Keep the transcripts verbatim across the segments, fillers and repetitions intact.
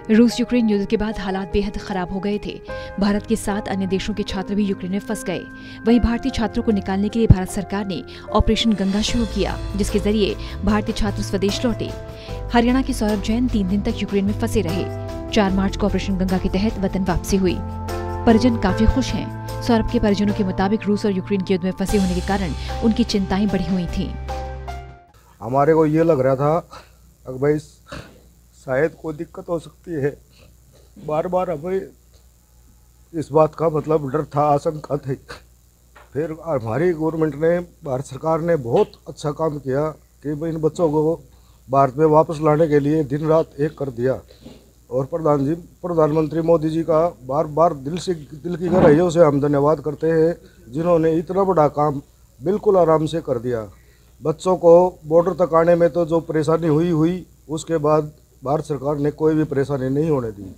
रूस यूक्रेन युद्ध के बाद हालात बेहद खराब हो गए थे। भारत के साथ अन्य देशों के छात्र भी यूक्रेन में फंस गए। वहीं भारतीय छात्रों को निकालने के लिए भारत सरकार ने ऑपरेशन गंगा शुरू किया, जिसके जरिए भारतीय छात्र स्वदेश लौटे। हरियाणा के सौरभ जैन तीन दिन तक यूक्रेन में फंसे रहे। चार मार्च को ऑपरेशन गंगा के तहत वतन वापसी हुई। परिजन काफी खुश हैं। सौरभ के परिजनों के मुताबिक रूस और यूक्रेन के युद्ध में फंसे होने के कारण उनकी चिंताएं बढ़ी हुई थी। हमारे को ये लग रहा था कि भाई शायद कोई दिक्कत हो सकती है। बार बार हमें इस बात का मतलब डर था, आशंका थी। फिर हमारी गवर्नमेंट ने, भारत सरकार ने बहुत अच्छा काम किया कि भाई इन बच्चों को भारत में वापस लाने के लिए दिन रात एक कर दिया। और प्रधान जी प्रधानमंत्री मोदी जी का बार बार दिल से दिल की गहराइयों से हम धन्यवाद करते हैं, जिन्होंने इतना बड़ा काम बिल्कुल आराम से कर दिया। बच्चों को बॉर्डर तक आने में तो जो परेशानी हुई हुई उसके बाद भारत सरकार ने कोई भी परेशानी नहीं होने दी।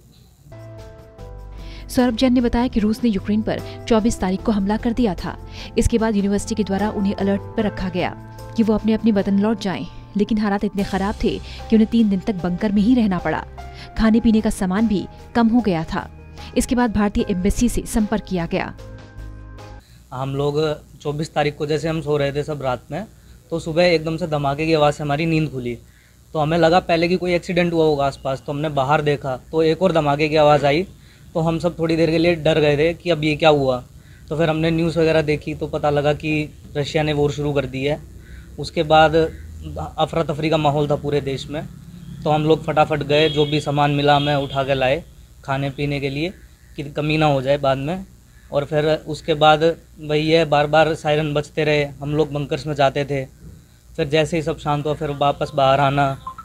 सौरभ जैन ने बताया कि रूस ने यूक्रेन पर चौबीस तारीख को हमला कर दिया था। इसके बाद यूनिवर्सिटी के द्वारा उन्हें अलर्ट पर रखा गया कि वो अपने अपने वतन लौट जाएं, लेकिन हालात इतने खराब थे कि उन्हें तीन दिन तक बंकर में ही रहना पड़ा। खाने पीने का सामान भी कम हो गया था। इसके बाद भारतीय एम्बेसी से संपर्क किया गया। हम लोग चौबीस तारीख को जैसे हम सो रहे थे सब रात में, तो सुबह एकदम से धमाके की आवाज़ से हमारी नींद खुली। तो हमें लगा पहले कि कोई एक्सीडेंट हुआ होगा आसपास, तो हमने बाहर देखा तो एक और धमाके की आवाज़ आई। तो हम सब थोड़ी देर के लिए डर गए थे कि अब ये क्या हुआ। तो फिर हमने न्यूज़ वगैरह देखी तो पता लगा कि रशिया ने वॉर शुरू कर दी है। उसके बाद अफरा तफरी का माहौल था पूरे देश में। तो हम लोग फटाफट गए, जो भी सामान मिला हमें उठा के लाए खाने पीने के लिए कि कमी ना हो जाए बाद में। और फिर उसके बाद वही है, बार बार सायरन बजते रहे, हम लोग बंकर्स में जाते थे। फिर जैसे ही सब शांत हुआ फिर वापस बाहर आना।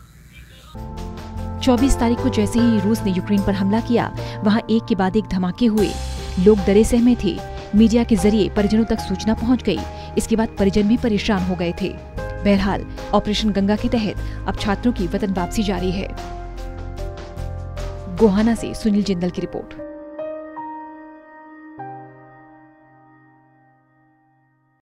चौबीस तारीख को जैसे ही रूस ने यूक्रेन पर हमला किया, वहां एक के बाद एक धमाके हुए। लोग डरे सहमे थे। मीडिया के जरिए परिजनों तक सूचना पहुंच गई। इसके बाद परिजन भी परेशान हो गए थे। बहरहाल ऑपरेशन गंगा के तहत अब छात्रों की वतन वापसी जारी है। गोहाना से सुनील जिंदल की रिपोर्ट।